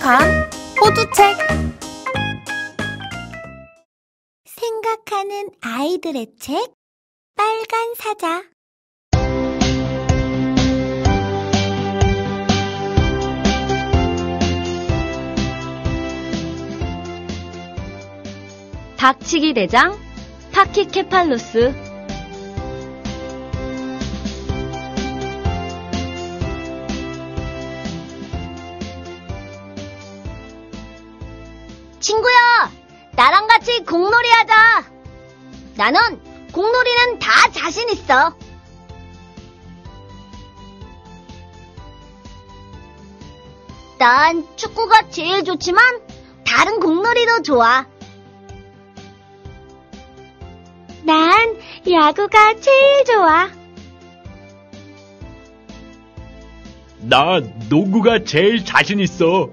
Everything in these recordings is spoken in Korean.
생각한 호두책. 생각하는 아이들의 책, 빨간 사자. 박치기 대장 파키케팔로스. 친구야, 나랑 같이 공놀이 하자. 나는 공놀이는 다 자신 있어. 난 축구가 제일 좋지만 다른 공놀이도 좋아. 난 야구가 제일 좋아. 나 농구가 제일 자신 있어.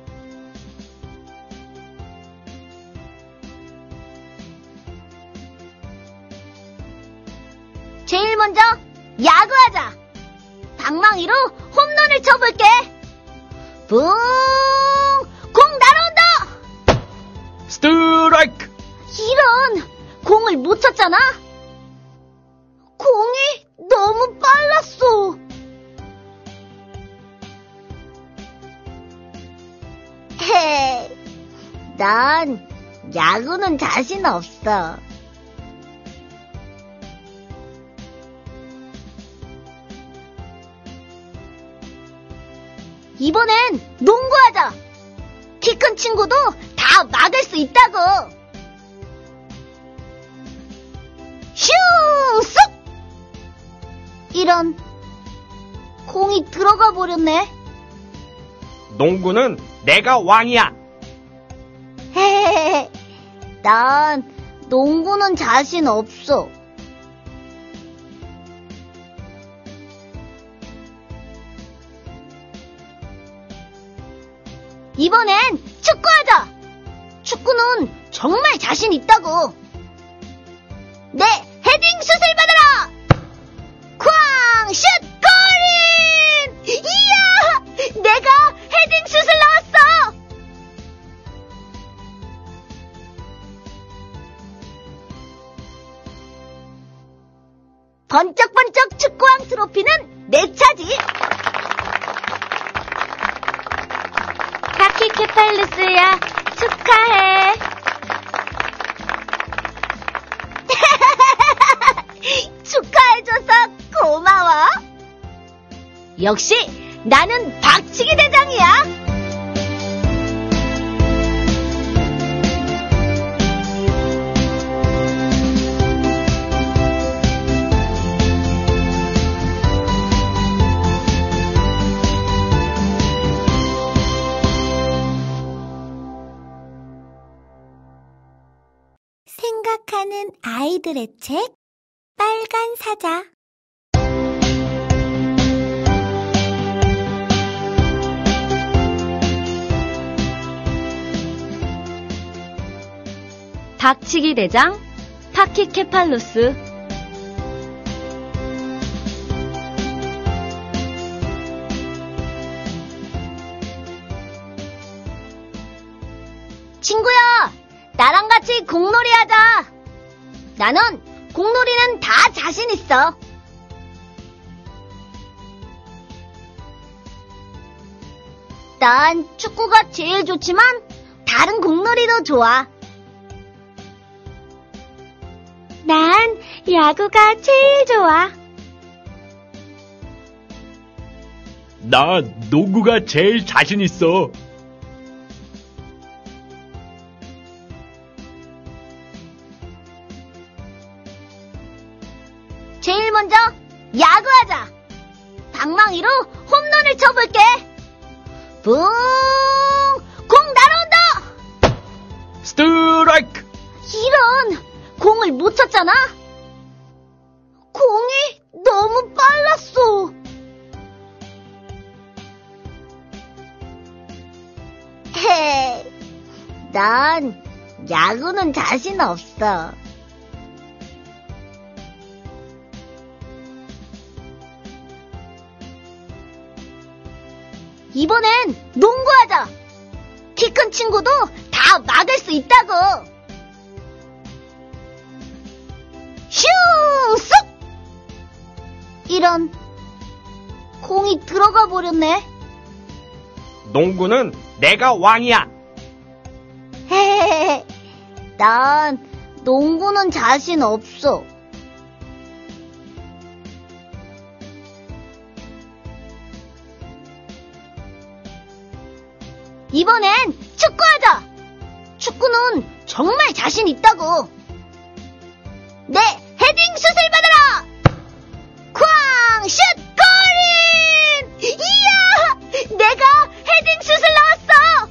제일 먼저 야구하자. 방망이로 홈런을 쳐볼게. 붕! 공 날아온다! 스트라이크! 이런! 공을 못 쳤잖아? 공이 너무 빨랐어. 헤, 난 야구는 자신 없어. 이번엔 농구하자. 키 큰 친구도 다 막을 수 있다고. 슝! 쏙! 이런, 공이 들어가 버렸네. 농구는 내가 왕이야. 헤헤헤, 난 농구는 자신 없어. 이번엔 축구하자. 축구는 정말 자신 있다고. 내 헤딩 슛을 받아라. 쾅! 슛! 골인! 이야! 내가 헤딩 슛을 넣었어. 번쩍번쩍 축구왕 트로피는 내 차지. 파키케팔로스야, 축하해. 축하해줘서 고마워. 역시 나는 박치기 대장이야. 생각하는 아이들의 책, 빨간 사자. 박치기 대장 파키케팔로스. 친구야, 나랑 같이 공놀이 하자. 나는 공놀이는 다 자신 있어. 난 축구가 제일 좋지만 다른 공놀이도 좋아. 난 야구가 제일 좋아. 나 농구가 제일 자신 있어. 제일 먼저 야구하자. 방망이로 홈런을 쳐볼게. 붕! 공 날아온다! 스트라이크! 이런! 공을 못 쳤잖아? 공이 너무 빨랐어. 헤, 난 야구는 자신 없어. 이번엔 농구하자. 키 큰 친구도 다 막을 수 있다고. 슝! 쑥! 이런, 공이 들어가 버렸네. 농구는 내가 왕이야. 헤헤헤, 난 농구는 자신 없어. 이번엔 축구하자. 축구는 정말 자신 있다고. 내 헤딩 슛을 받아라. 쾅! 슛! 골인! 이야! 내가 헤딩 슛을 넣었어.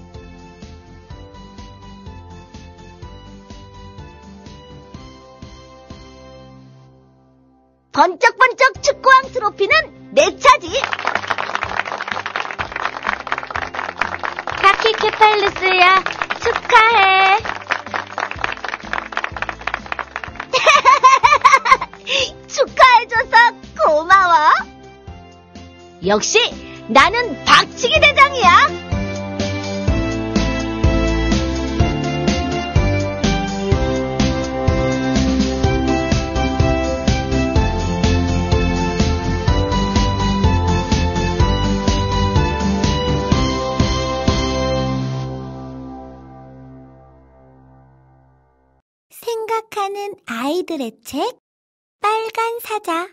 번쩍번쩍 축구왕 트로피는 내 차지. 파키케팔루스야, 축하해. 축하해줘서 고마워. 역시 나는 박치기 대장이야. 생각하는 아이들의 책 빨간 사자.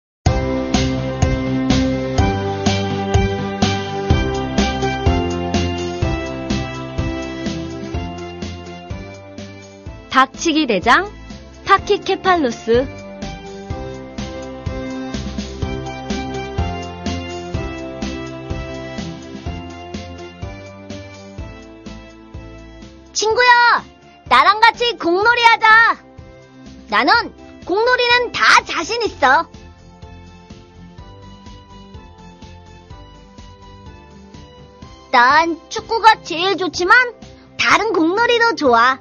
박치기 대장 파키케팔루스. 친구야, 나랑 같이 공놀이 하자. 나는 공놀이는 다 자신 있어. 난 축구가 제일 좋지만 다른 공놀이도 좋아.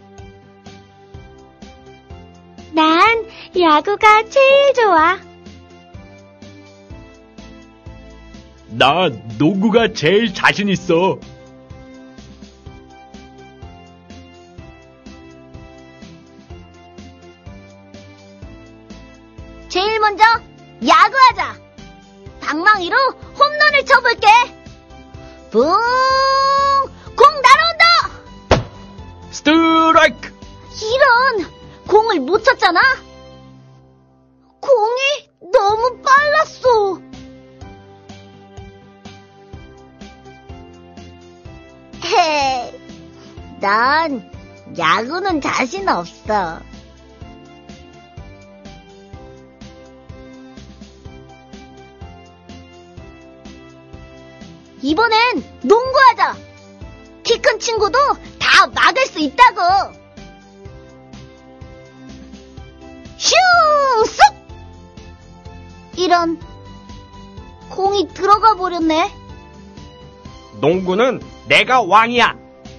난 야구가 제일 좋아. 나 농구가 제일 자신 있어. 제일 먼저 야구하자. 방망이로 홈런을 쳐볼게. 붕! 공 날아온다. 스트라이크! 이런, 공을 못 쳤잖아. 공이 너무 빨랐어. 헤, 난 야구는 자신 없어. 이번엔 농구하자. 키 큰 친구도 다 막을 수 있다고. 슝! 쑥! 이런, 공이 들어가 버렸네. 농구는 내가 왕이야.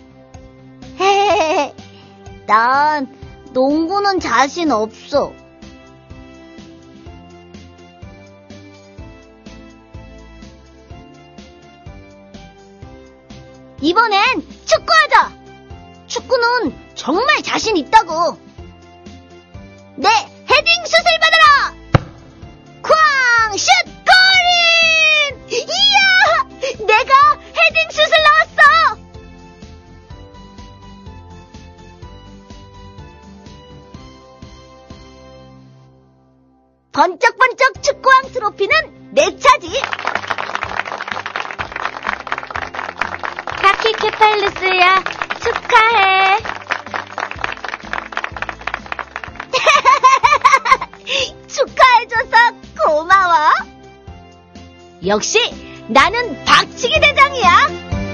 헤헤헤, 난 농구는 자신 없어. 이번엔 축구하자. 축구는 정말 자신 있다고. 내 헤딩 슛을 받아라. 쾅! 슛! 골인! 이야! 내가 헤딩 슛을 넣었어. 번쩍번쩍 축구왕 트로피는 내 차지. 파키케팔루스야, 축하해. 축하해줘서 고마워. 역시 나는 박치기 대장이야.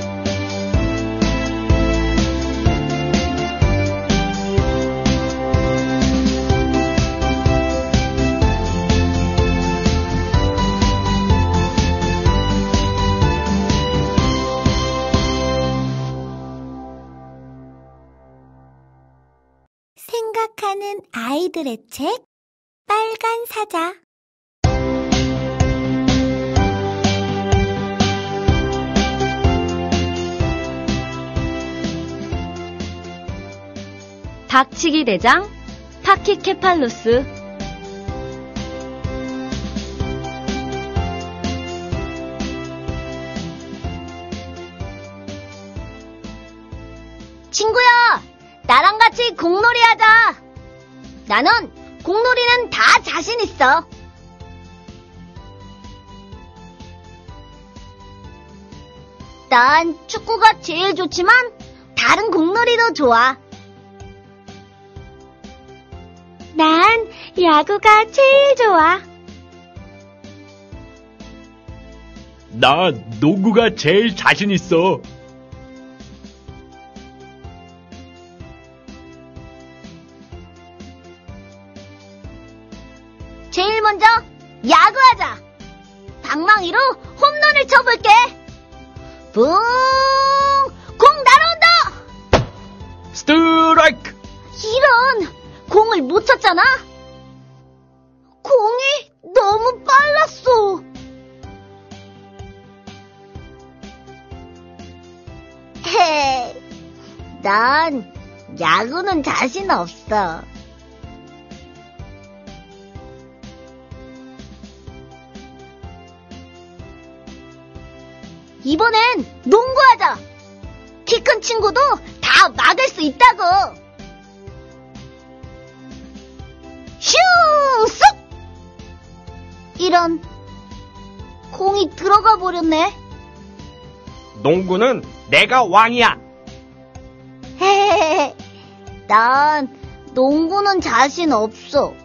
생각하는 아이들의 책 빨간 사자. 박치기 대장 파키케팔로스. 친구야, 나랑 같이 공놀이 하자. 나는 공놀이는 다 자신 있어. 난 축구가 제일 좋지만 다른 공놀이도 좋아. 난 야구가 제일 좋아. 나 농구가 제일 자신 있어. 제일 먼저 야구하자. 방망이로 홈런을 쳐볼게. 붕! 공 날아온다! 스트라이크! 이런! 공을 못 쳤잖아? 공이 너무 빨랐어. 헤, 난 야구는 자신 없어. 이번엔 농구하자. 키 큰 친구도 다 막을 수 있다고. 슝! 쑥! 이런, 공이 들어가 버렸네. 농구는 내가 왕이야. 헤헤헤, 난 농구는 자신 없어.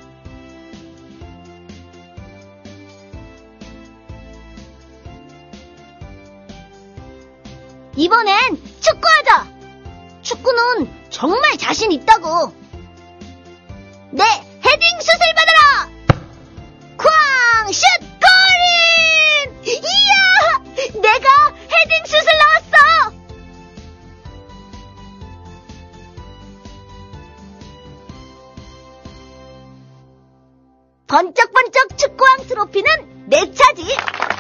이번엔 축구하자. 축구는 정말 자신 있다고. 내 헤딩 슛을 받아라. 쾅! 슛! 골인! 이야! 내가 헤딩 슛을 넣었어. 번쩍번쩍 축구왕 트로피는 내 차지.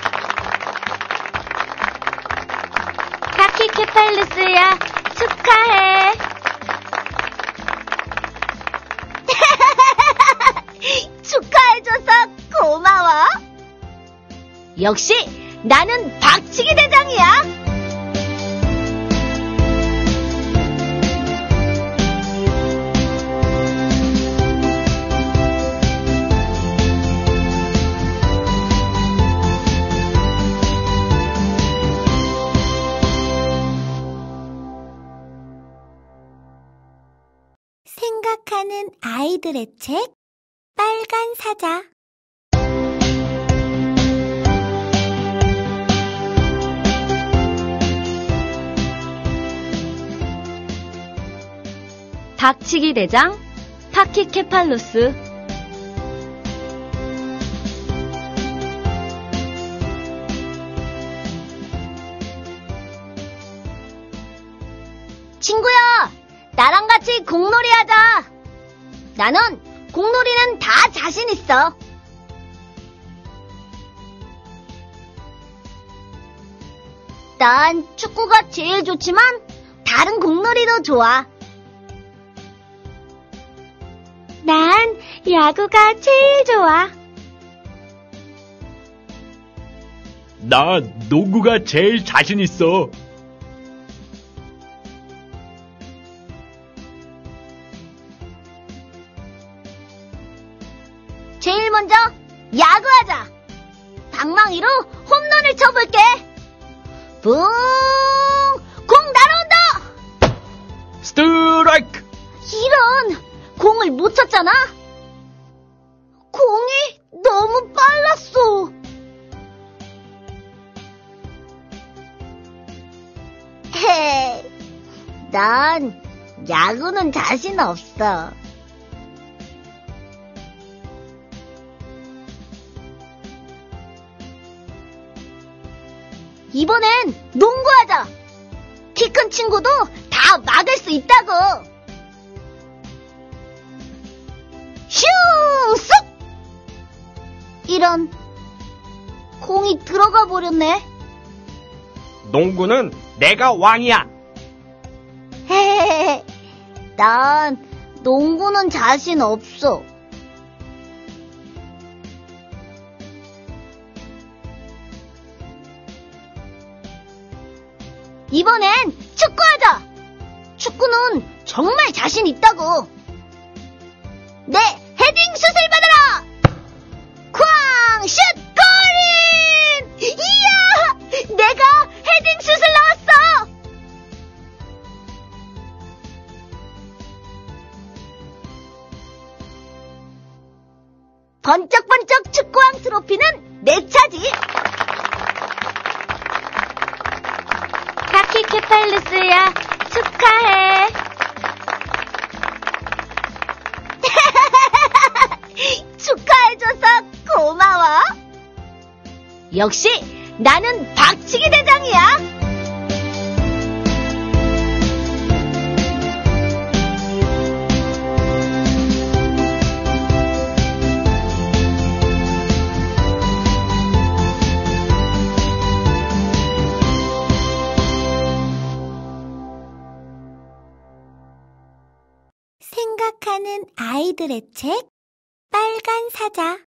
파키케팔로스야, 축하해. 축하해줘서 고마워. 역시 나는 박치기 대장이야. 생각하는 아이들의 책 빨간 사자. 박치기 대장 파키케팔로스. 친구야, 나랑 같이 공놀이 하자. 나는 공놀이는 다 자신 있어. 난 축구가 제일 좋지만 다른 공놀이도 좋아. 난 야구가 제일 좋아. 나 농구가 제일 자신 있어. 제일 먼저 야구하자. 방망이로 홈런을 쳐볼게. 붕! 공 날아온다! 스트라이크! 이런! 공을 못 쳤잖아? 공이 너무 빨랐어. 헤, 난 야구는 자신 없어. 이번엔 농구하자. 키 큰 친구도 다 막을 수 있다고. 슝! 쑥! 이런, 공이 들어가 버렸네. 농구는 내가 왕이야. 헤헤헤, 난 농구는 자신 없어. 이번엔 축구하자. 축구는 정말 자신 있다고. 내 헤딩 슛을 받아라. 쾅! 슛! 골인! 이야! 내가 헤딩 슛을 넣었어. 번쩍번쩍 축구왕 트로피는 내 차지. 파키케팔루스야, 축하해. 축하해줘서 고마워. 역시 나는 박치기 대장이야. 생각하는 아이들의 책 빨간 사자.